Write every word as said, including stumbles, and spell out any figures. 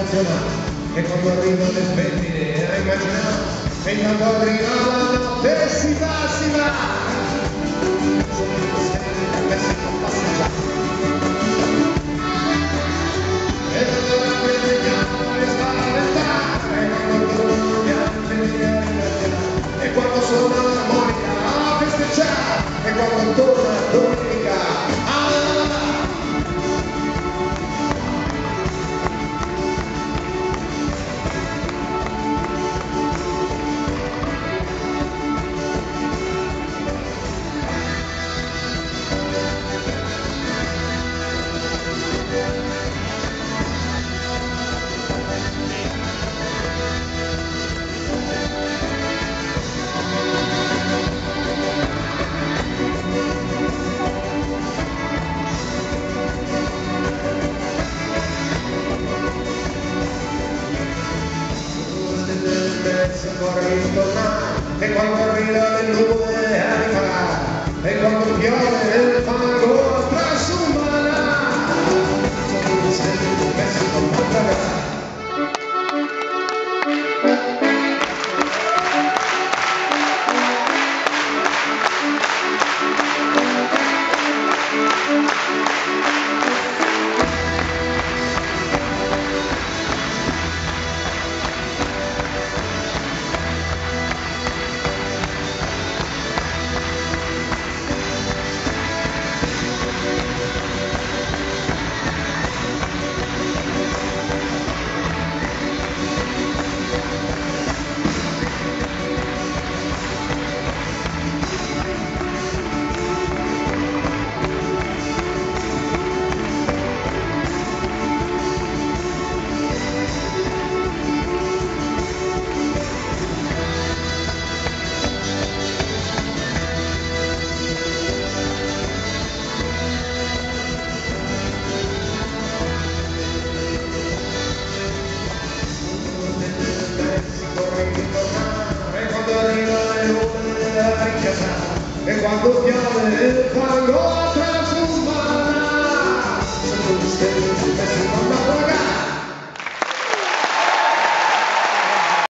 emozionare, e quando arrivano le femmine a immaginare, e quando arriva la notte si va, si va. Sono i costelli che si fa passeggiare. E allora prendiamo e spaventare, e quando torno piange mi divertirà, e quando suona l'armonica a festeggiare, e quando torna domenica a vorrei tornare, e quando arriva le nuvole arriverà, e quando piove il fango trasumerà. Sono i stelle che si combatterà. E quando piove il fango trasformerà, sono gli stelle che si fanno